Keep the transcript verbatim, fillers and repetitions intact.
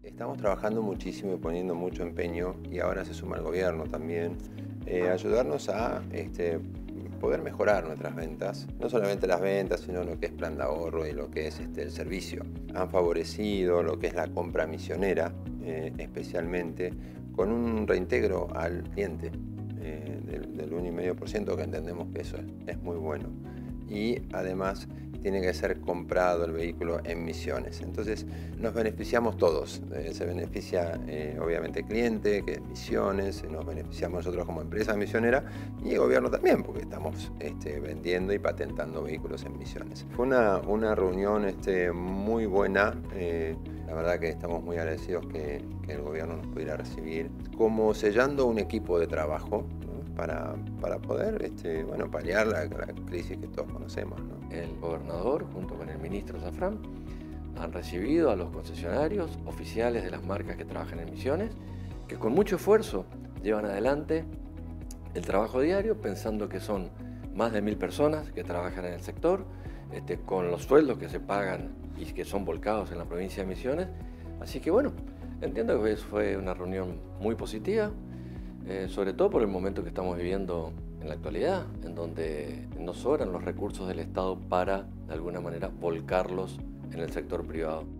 Estamos trabajando muchísimo y poniendo mucho empeño, y ahora se suma el gobierno también, eh, ayudarnos a este, poder mejorar nuestras ventas. No solamente las ventas, sino lo que es plan de ahorro y lo que es este, el servicio. Han favorecido lo que es la compra misionera, eh, especialmente con un reintegro al cliente eh, del, del uno coma cinco por ciento, que entendemos que eso es, es muy bueno. Y además tiene que ser comprado el vehículo en Misiones. Entonces nos beneficiamos todos. Eh, se beneficia eh, obviamente el cliente, que es Misiones, nos beneficiamos nosotros como empresa misionera y el gobierno también, porque estamos este, vendiendo y patentando vehículos en Misiones. Fue una, una reunión este, muy buena. Eh, la verdad que estamos muy agradecidos que, que el gobierno nos pudiera recibir, como sellando un equipo de trabajo, ¿no? Para, para poder este, bueno, paliar la, la crisis que todos conocemos, ¿no? El gobernador, junto con el ministro Zafrán, han recibido a los concesionarios oficiales de las marcas que trabajan en Misiones, que con mucho esfuerzo llevan adelante el trabajo diario, pensando que son más de mil personas que trabajan en el sector, este, con los sueldos que se pagan y que son volcados en la provincia de Misiones. Así que bueno, entiendo que fue una reunión muy positiva, eh, sobre todo por el momento que estamos viviendo en la actualidad, en donde nos sobran los recursos del Estado para, de alguna manera, volcarlos en el sector privado.